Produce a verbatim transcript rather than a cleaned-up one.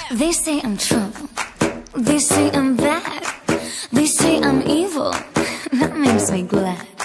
They say I'm trouble, they say I'm bad, they say I'm evil. That makes me glad.